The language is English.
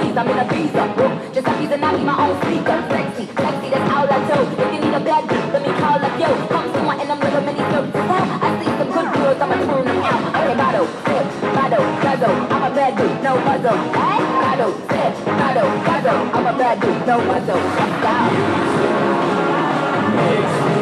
keys, I'm in a visa. Just like he's an I my own speaker. Sexy, sexy, that's all I do. If you need a bad beat, let me call up yo. Come to my and I'm little mini flirts. I see some good girls, I'ma turn them out. Okay, bottle, sip, bottle, guzzle. I'm a bad dude, no muzzle. Hey, bottle, sip, bottle, guzzle. I'm a bad dude, no muzzle. Let's go.